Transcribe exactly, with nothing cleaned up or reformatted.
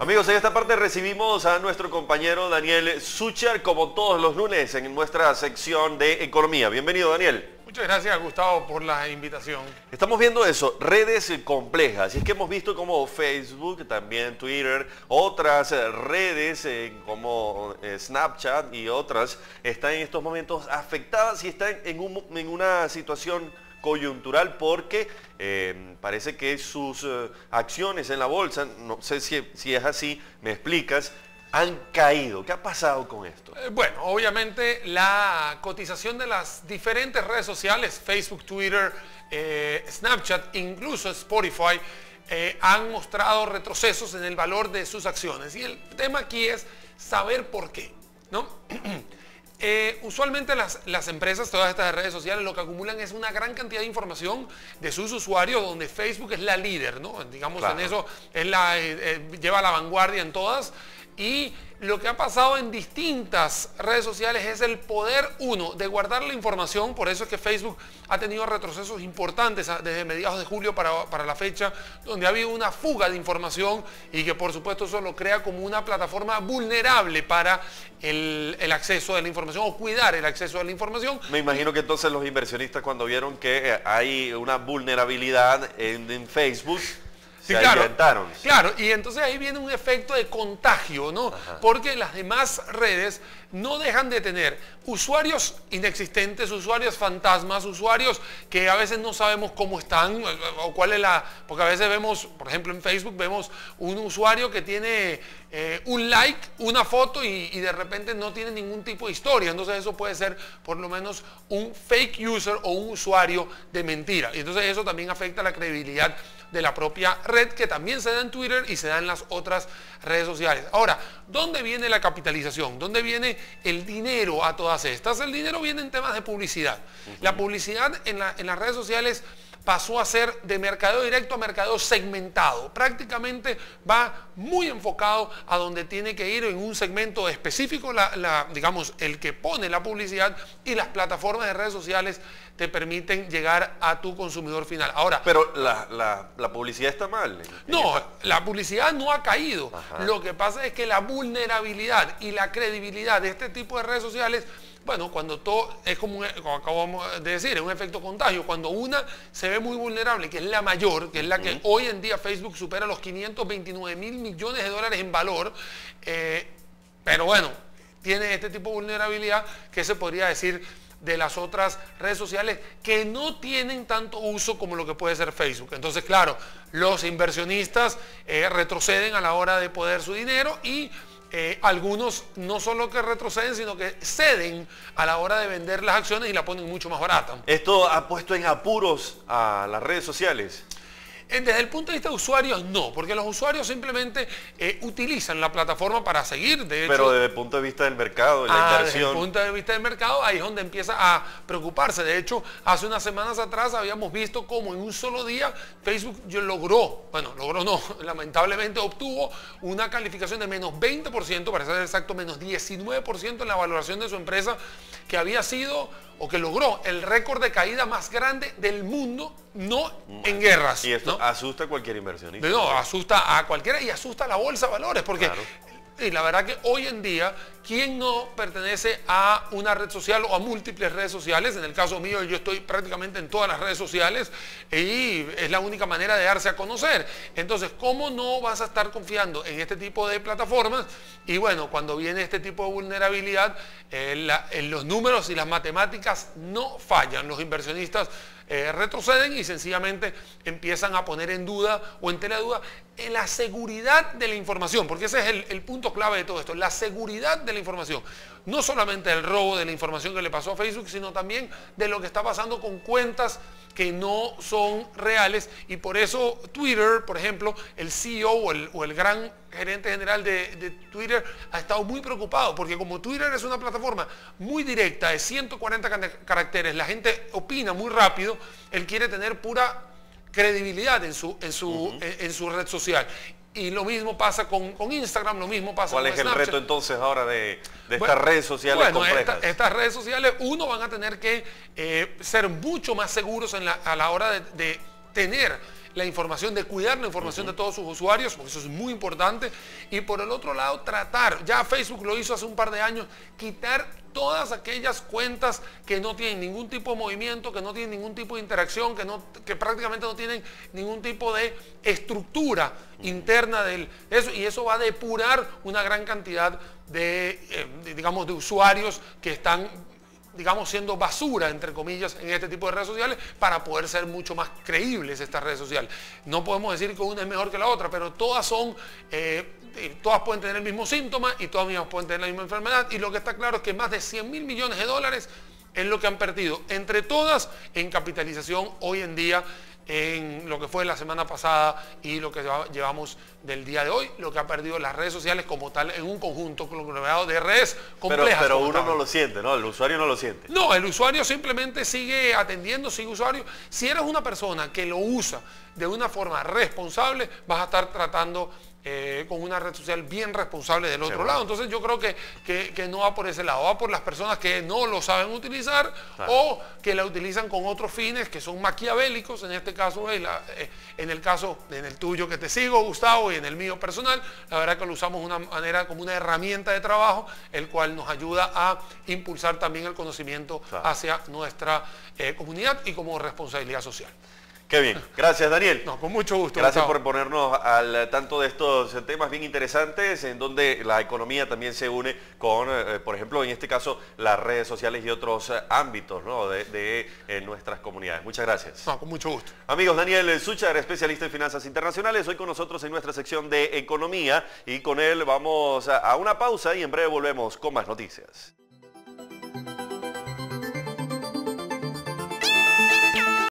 Amigos, en esta parte recibimos a nuestro compañero Daniel Sucher, como todos los lunes, en nuestra sección de economía. Bienvenido, Daniel. Muchas gracias, Gustavo, por la invitación. Estamos viendo eso, redes complejas. Y es que hemos visto como Facebook, también Twitter, otras redes eh, como eh, Snapchat y otras están en estos momentos afectadas y están en, un, en una situación coyuntural porque eh, parece que sus eh, acciones en la bolsa, no sé si, si es así, me explicas, han caído. ¿Qué ha pasado con esto? Eh, bueno, obviamente la cotización de las diferentes redes sociales, Facebook, Twitter, eh, Snapchat, incluso Spotify, eh, han mostrado retrocesos en el valor de sus acciones. Y el tema aquí es saber por qué, ¿no? Eh, usualmente las, las empresas, todas estas redes sociales, lo que acumulan es una gran cantidad de información de sus usuarios, donde Facebook es la líder, ¿no? Digamos, claro, en eso es la, eh, eh, lleva la vanguardia en todas. Y lo que ha pasado en distintas redes sociales es el poder, uno, de guardar la información. Por eso es que Facebook ha tenido retrocesos importantes desde mediados de julio para, para la fecha, donde ha habido una fuga de información y que por supuesto eso lo crea como una plataforma vulnerable para el, el acceso de la información o cuidar el acceso a la información. Me imagino que entonces los inversionistas, cuando vieron que hay una vulnerabilidad en, en Facebook, Sí, se claro, alimentaron. claro, y entonces ahí viene un efecto de contagio, ¿no? Ajá. Porque las demás redes no dejan de tener usuarios inexistentes, usuarios fantasmas, usuarios que a veces no sabemos cómo están o cuál es la... Porque a veces vemos, por ejemplo en Facebook, vemos un usuario que tiene eh, un like, una foto y, y de repente no tiene ningún tipo de historia. Entonces eso puede ser por lo menos un fake user o un usuario de mentira. Y entonces eso también afecta la credibilidad de la propia red, que también se da en Twitter y se da en las otras redes sociales. Ahora, ¿dónde viene la capitalización? ¿Dónde viene el dinero a todas estas? El dinero viene en temas de publicidad. Uh-huh. La publicidad en, la, en las redes sociales pasó a ser de mercadeo directo a mercadeo segmentado. Prácticamente va muy enfocado a donde tiene que ir en un segmento específico, la, la, digamos, el que pone la publicidad, y las plataformas de redes sociales te permiten llegar a tu consumidor final. Ahora, pero la, la, la publicidad está mal. No, la publicidad no ha caído. Ajá. Lo que pasa es que la vulnerabilidad y la credibilidad de este tipo de redes sociales, bueno, cuando todo es como, un, como acabamos de decir, es un efecto contagio. Cuando una se ve muy vulnerable, que es la mayor, que es la que uh-huh. hoy en día Facebook supera los quinientos veintinueve mil millones de dólares en valor, eh, pero bueno, tiene este tipo de vulnerabilidad que se podría decir de las otras redes sociales que no tienen tanto uso como lo que puede ser Facebook. Entonces, claro, los inversionistas eh, retroceden a la hora de poder su dinero y eh, algunos no solo que retroceden, sino que ceden a la hora de vender las acciones y la ponen mucho más barata. ¿Esto ha puesto en apuros a las redes sociales? Desde el punto de vista de usuarios, no, porque los usuarios simplemente eh, utilizan la plataforma para seguir. De hecho, pero desde el punto de vista del mercado, de la ah, inversión. Desde el punto de vista del mercado, ahí es donde empieza a preocuparse. De hecho, hace unas semanas atrás habíamos visto cómo en un solo día Facebook logró, bueno, logró no, lamentablemente obtuvo una calificación de menos veinte por ciento, para ser exacto, menos diecinueve por ciento en la valoración de su empresa, que había sido, o que logró, el récord de caída más grande del mundo, no en guerras. Y esto ¿no? asusta a cualquier inversionista. No, asusta a cualquiera y asusta a la bolsa de valores, porque claro. Y la verdad que hoy en día, ¿quién no pertenece a una red social o a múltiples redes sociales? En el caso mío, yo estoy prácticamente en todas las redes sociales y es la única manera de darse a conocer. Entonces, ¿cómo no vas a estar confiando en este tipo de plataformas? Y bueno, cuando viene este tipo de vulnerabilidad, eh, la, en los números y las matemáticas no fallan. Los inversionistas eh, retroceden y sencillamente empiezan a poner en duda o en tela de duda en la seguridad de la información, porque ese es el, el punto clave de todo esto, la seguridad de la información. No solamente el robo de la información que le pasó a Facebook, sino también de lo que está pasando con cuentas que no son reales, y por eso Twitter, por ejemplo, el C E O o el, o el gran gerente general de, de Twitter ha estado muy preocupado, porque como Twitter es una plataforma muy directa, de ciento cuarenta caracteres, la gente opina muy rápido, él quiere tener pura credibilidad en su, en su, uh-huh. en, en su red social. Y lo mismo pasa con, con Instagram, lo mismo pasa con Snapchat. ¿Cuál es el reto entonces ahora de, de bueno, estas redes sociales bueno, complejas? Esta, estas redes sociales, uno, van a tener que eh, ser mucho más seguros en la, a la hora de, de tener la información, de cuidar la información uh-huh. de todos sus usuarios, porque eso es muy importante. Y por el otro lado, tratar, ya Facebook lo hizo hace un par de años, quitar todas aquellas cuentas que no tienen ningún tipo de movimiento, que no tienen ningún tipo de interacción, que, no, que prácticamente no tienen ningún tipo de estructura interna de eso, y eso va a depurar una gran cantidad de, eh, de, digamos, de usuarios que están, digamos, siendo basura, entre comillas, en este tipo de redes sociales, para poder ser mucho más creíbles estas redes sociales. No podemos decir que una es mejor que la otra, pero todas son, eh, todas pueden tener el mismo síntoma y todas mismas pueden tener la misma enfermedad, y lo que está claro es que más de cien mil millones de dólares es lo que han perdido entre todas en capitalización hoy en día, en lo que fue la semana pasada y lo que llevamos del día de hoy, lo que ha perdido las redes sociales como tal en un conjunto conglomerado de redes complejas. Pero, pero uno tal. no lo siente, ¿no? El usuario no lo siente. No, el usuario simplemente sigue atendiendo, sigue usuario. Si eres una persona que lo usa de una forma responsable, vas a estar tratando Eh, con una red social bien responsable del otro sí, lado. Entonces yo creo que, que, que no va por ese lado, va por las personas que no lo saben utilizar claro. o que la utilizan con otros fines que son maquiavélicos, en este caso, eh, la, eh, en el caso, en el tuyo que te sigo, Gustavo, y en el mío personal, la verdad que lo usamos de una manera como una herramienta de trabajo, el cual nos ayuda a impulsar también el conocimiento claro. hacia nuestra eh, comunidad y como responsabilidad social. Qué bien. Gracias, Daniel. No, con mucho gusto. Gracias Gustavo. por ponernos al tanto de estos temas bien interesantes en donde la economía también se une con, eh, por ejemplo, en este caso, las redes sociales y otros eh, ámbitos, ¿no? de, de eh, nuestras comunidades. Muchas gracias. No, con mucho gusto. Amigos, Daniel Suchar, especialista en finanzas internacionales, hoy con nosotros en nuestra sección de economía, y con él vamos a, a una pausa y en breve volvemos con más noticias.